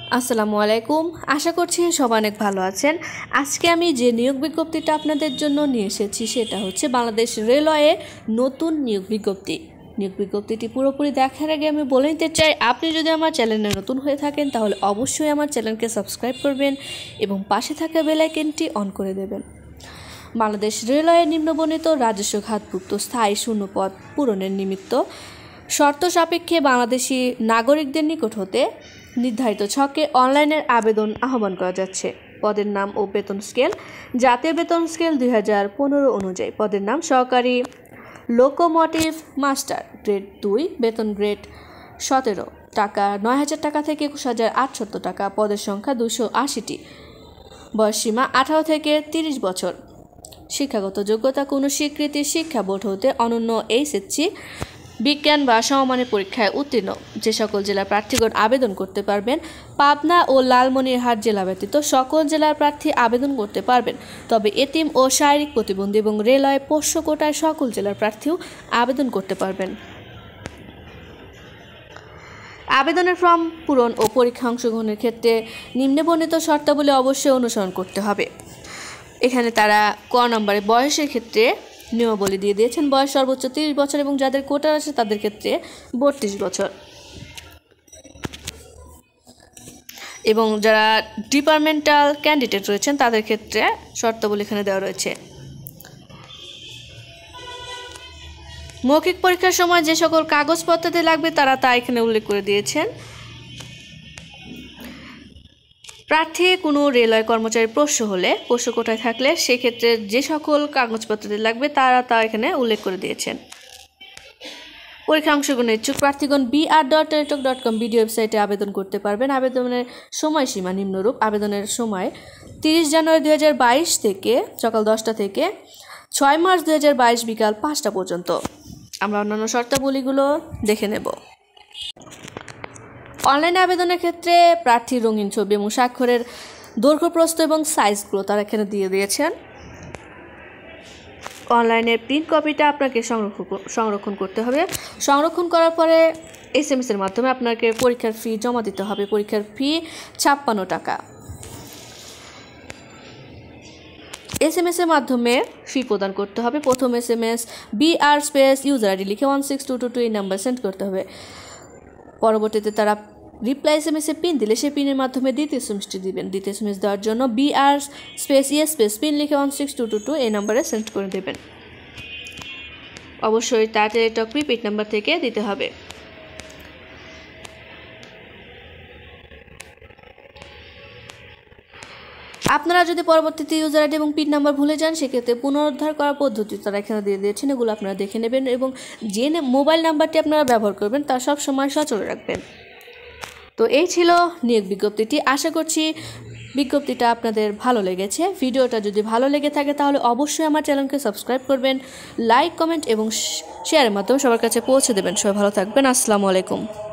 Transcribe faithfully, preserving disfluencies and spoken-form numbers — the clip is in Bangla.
আসসালামু আলাইকুম। আশা করছি সবাই অনেক ভালো আছেন। আজকে আমি যে নিয়োগ বিজ্ঞপ্তিটা আপনাদের জন্য নিয়ে এসেছি সেটা হচ্ছে বাংলাদেশ রেলওয়ে নতুন নিয়োগ বিজ্ঞপ্তি। নিয়োগ বিজ্ঞপ্তিটি পুরোপুরি দেখার আগে আমি বলে নিতে চাই, আপনি যদি আমার চ্যানেলে নতুন হয়ে থাকেন তাহলে অবশ্যই আমার চ্যানেলকে সাবস্ক্রাইব করবেন এবং পাশে থাকা বেল আইকনটি অন করে দেবেন। বাংলাদেশ রেলওয়ে নিম্নবর্ণিত রাজস্ব খাতভুক্ত স্থায়ী শূন্যপদ পূরণের নিমিত্ত শর্ত সাপেক্ষে বাংলাদেশি নাগরিকদের নিকট হতে নির্ধারিত ছকে অনলাইনের আবেদন আহ্বান করা যাচ্ছে। পদের নাম ও বেতন স্কেল জাতীয় বেতন স্কেল দুই হাজার পনেরো অনুযায়ী পদের নাম সহকারী লোকোমোটিভ মাস্টার, গ্রেড দুই, বেতন গ্রেড সতেরো, টাকা নয় হাজার টাকা থেকে একুশ হাজার আটশত টাকা, পদের সংখ্যা দুশো আশিটি, বয়সসীমা আঠারো থেকে তিরিশ বছর, শিক্ষাগত যোগ্যতা কোনো স্বীকৃতি শিক্ষা বোর্ড হতে অনন্য এইচএসসি বিজ্ঞান বা সমমানের পরীক্ষায় উত্তীর্ণ। যে সকল জেলার প্রার্থীগণ আবেদন করতে পারবেন, পাবনা ও লালমনিরহাট জেলা ব্যতীত সকল জেলার প্রার্থী আবেদন করতে পারবেন। তবে এতিম ও শারীরিক প্রতিবন্ধী এবং রেলওয়ে পোষ্য কোটায় সকল জেলার প্রার্থীও আবেদন করতে পারবেন। আবেদনের ফর্ম পূরণ ও পরীক্ষা অংশগ্রহণের ক্ষেত্রে নিম্নবর্ণিত শর্তাবলী অবশ্যই অনুসরণ করতে হবে। এখানে তারা ক নম্বরে বয়সের ক্ষেত্রে নিয়মাবলী দিয়ে দিয়েছেন। বয়স সর্বোচ্চ তিরিশ বছর এবং যাদের কোটা আছে তাদের ক্ষেত্রে বত্রিশ বছর, এবং যারা ডিপার্টমেন্টাল ক্যান্ডিডেট রয়েছেন তাদের ক্ষেত্রে শর্তাবলী এখানে দেওয়া রয়েছে। মৌখিক পরীক্ষার সময় যে সকল কাগজপত্রতে লাগবে তারা তা এখানে উল্লেখ করে দিয়েছেন। প্রার্থী কোনো রেলওয়ে কর্মচারী পোষ্য হলে, পোষ্য কোটায় থাকলে সেক্ষেত্রে যে সকল কাগজপত্রতে লাগবে তারা তা এখানে উল্লেখ করে দিয়েছেন। পরীক্ষা অংশগ্রহণের ইচ্ছুক প্রার্থীগণ B R dot Teletalk dot com video ওয়েবসাইটে আবেদন করতে পারবেন। আবেদনের সময়সীমা নিম্নরূপ: আবেদনের সময় তিরিশ জানুয়ারি দুই হাজার বাইশ থেকে সকাল দশটা থেকে ছয় মার্চ দুই হাজার বাইশ বিকাল পাঁচটা পর্যন্ত। আমরা অন্যান্য শর্তাবলীগুলো দেখে নেব। অনলাইনে আবেদনের ক্ষেত্রে প্রার্থীর রঙিন ছবি এবং স্বাক্ষরের দৈর্ঘ্য, প্রস্থ এবং সাইজগুলো তারা এখানে দিয়ে দিয়েছেন। অনলাইনের প্রিন্ট কপিটা আপনাকে সংরক্ষণ সংরক্ষণ করতে হবে। সংরক্ষণ করার পরে এস এম এস এর মাধ্যমে আপনাকে পরীক্ষার ফি জমা দিতে হবে। পরীক্ষার ফি ছাপ্পান্ন টাকা। এস এম এস এর মাধ্যমে ফি প্রদান করতে হবে। প্রথম S M S B R space user ID লিখে one six two two two এই নাম্বার সেন্ড করতে হবে। পরবর্তীতে তারা রিপ্লাই এস এম এসে পিন দিলে সেই পিনের মাধ্যমে দ্বিতীয় এস এম এসটি দিবেন। দ্বিতীয় এস এম এস দেওয়ার জন্য বি আর স্পেস ইয়ে স্পেস পিন লিখে one six two two two এই নাম্বারে সেন্ড করে দেবেন। অবশ্যই তার টেলিটক প্রিপেড নাম্বার থেকে দিতে হবে। আপনারা যদি পরবর্তীতে ইউজার আইডি এবং পিন নাম্বার ভুলে যান সেক্ষেত্রে পুনরুদ্ধার করার পদ্ধতি তারা এখানে দিয়ে দিয়েছেন, এগুলো আপনারা দেখে নেবেন এবং যে মোবাইল নাম্বারটি আপনারা ব্যবহার করবেন তা সব সময় সচল রাখবেন। তো এই ছিল নিয়োগ বিজ্ঞপ্তিটি। আশা করছি বিজ্ঞপ্তিটা আপনাদের ভালো লেগেছে। ভিডিওটা যদি ভালো লেগে থাকে তাহলে অবশ্যই আমার চ্যানেলকে সাবস্ক্রাইব করবেন, লাইক, কমেন্ট এবং শেয়ারের মাধ্যমে সবার কাছে পৌঁছে দেবেন। সবাই ভালো থাকবেন। আসসালামু আলাইকুম।